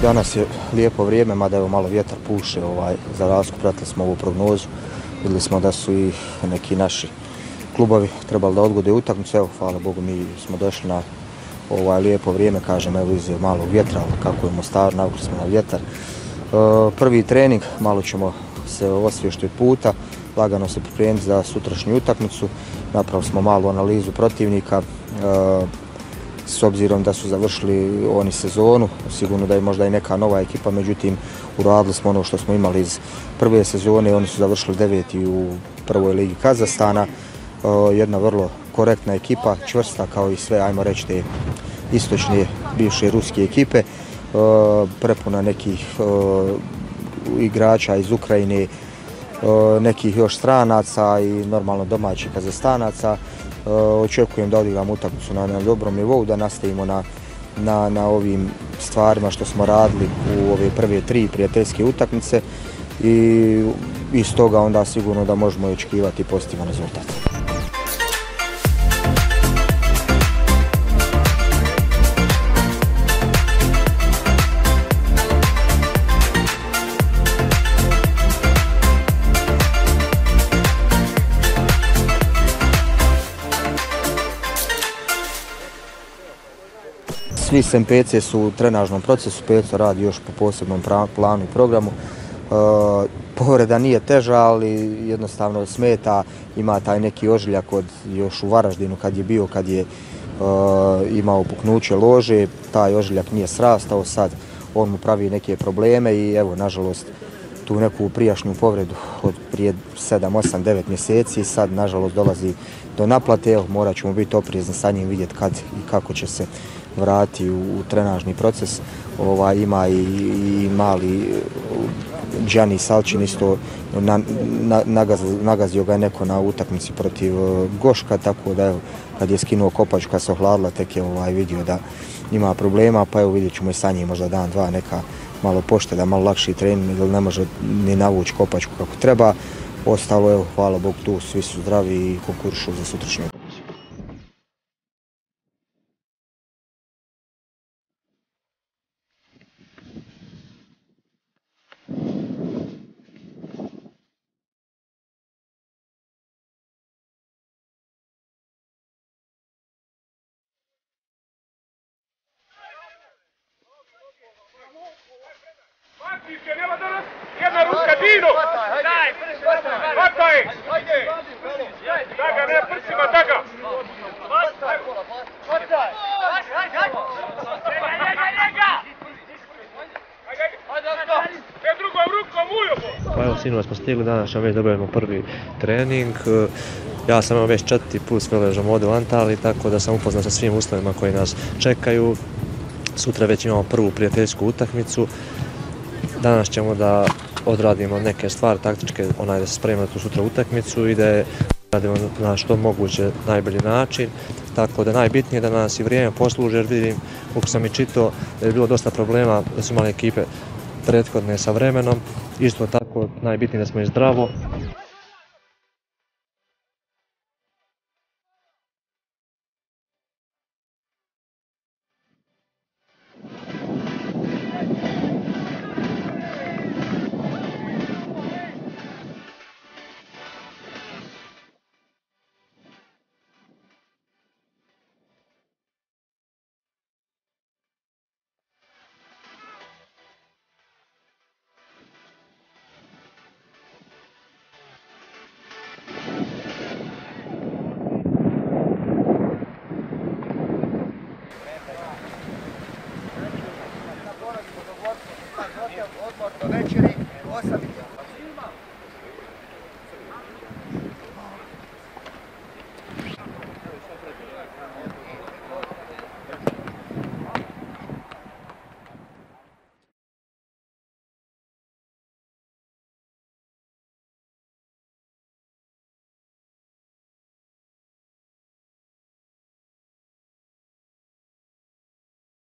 Danas je lijepo vrijeme, mada evo malo vjetar puše, za razliku pratili smo ovu prognozu. Vidjeli smo da su i neki naši klubovi trebali da odgode utakmicu. Evo, hvala Bogu, mi smo došli na lijepo vrijeme, kažem, evo iza malog vjetra, kako je u Mostaru, navikli smo na vjetar. Prvi trening, malo ćemo se osvježiti od puta, lagano se pripremiti za sutrašnju utakmicu. Napravili smo malu analizu protivnika, s obzirom da su završili oni sezonu, sigurno da je možda i neka nova ekipa, međutim uradili smo ono što smo imali iz prve sezone, oni su završili 9. u prvoj ligi Kazahstana. Jedna vrlo korektna ekipa, čvrsta kao i sve, ajmo reći, te istočne bivše ruske ekipe, prepuna nekih igrača iz Ukrajine, nekih još stranaca i normalno domaćih Kazahstanaca. Očekujem da odigramo utakmicu na dobrom nivou, da nastavimo na ovim stvarima što smo radili u ove prve 3 prijateljske utakmice i iz toga onda sigurno da možemo očekivati pozitivan rezultat. Svi SMPC su u trenažnom procesu, Peco radi još po posebnom planu i programu. Povreda nije teža, ali jednostavno smeta, ima taj neki ožiljak još u Varaždinu kad je bio, kad je imao puknuće lože, taj ožiljak nije srastao, sad on mu pravi neke probleme i evo, nažalost, tu neku prijašnju povredu od prije 7, 8, 9 mjeseci, sad nažalost dolazi do naplate. Evo, morat ćemo biti oprezni sa njim, vidjeti kad i kako će se vrati u trenažni proces. Ima i mali Đani Salčin isto, nagazio ga je neko na utakmici protiv Goška, tako da evo, kad je skinuo kopačku, kad se ohladila, tek je vidio da ima problema, pa evo vidjet ćemo i sa njim možda dan, dva neka malo pošteda, malo lakši trening, jer ne može ni navući kopačku kako treba. Ostalo, evo, hvala Bogu, tu svi su zdravi i konkurišu za sutrašnju utakmicu. Jedna ruka, Dino! Daj, hvataj! Daga, ne prsima, Daga! Hvataj! Njega! Drugom rukom, ujobo! Pa evo, sinoć smo stigli, danas ćemo već dobijemo prvi trening. Ja sam već 4. put s Veležom ovdje u Antaliji, tako da sam upoznat sa svim uslovima koji nas čekaju. Sutra već imamo prvu prijateljsku utakmicu. Danas ćemo da odradimo neke stvari taktičke, da se spremimo tu sutra utakmicu i da je radimo na što moguće najbolji način. Tako da najbitnije da nas i vrijeme posluže, jer vidim, kako sam i čitao, da je bilo dosta problema, da su imali ekipe prethodne sa vremenom. Isto tako, najbitnije da smo i zdravo. Odmor do večeri.